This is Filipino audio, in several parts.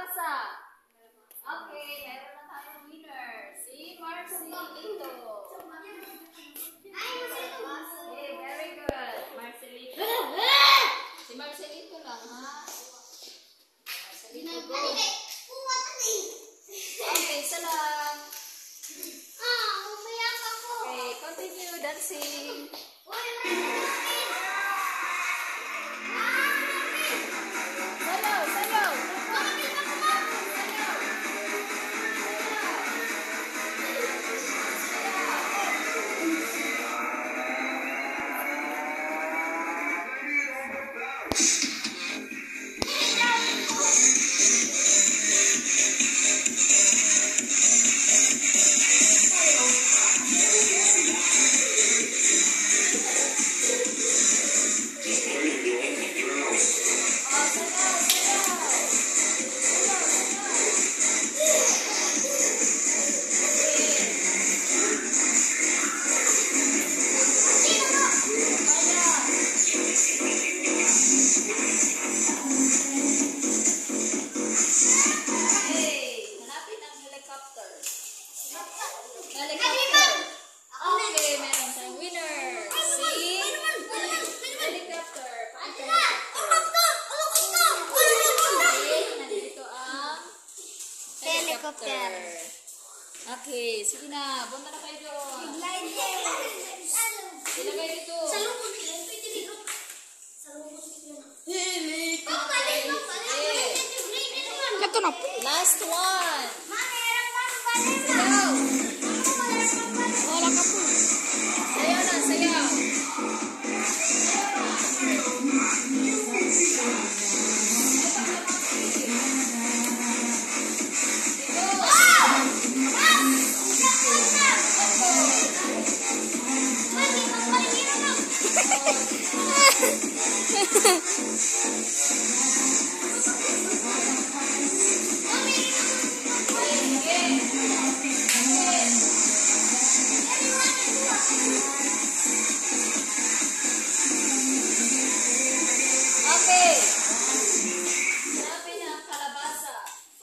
kalabasa. Okay, meron na tayong winner. Si Marcelito. Okay, very good. Marcelito. Si Marcelito lang, ha? Marcelito, go. Okay, isa lang. Okay, continue dancing. Sayaw, sayaw. Okay, meron tayong winner. Si helicopter. Nandito ang helicopter. Okay, sige na. Punta na kayo doon. Ilagay dito. Last one. Sayaw. Sayaw na, sayaw. Okay. Sabi na kalabasa.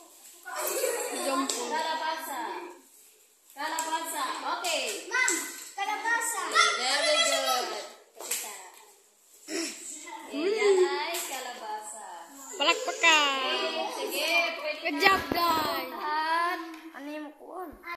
Kalabasa. Kalabasa. Okay. Very good. Kapita. Yan ay kalabasa. Palakpakan. Sige, pwede Good job, guys.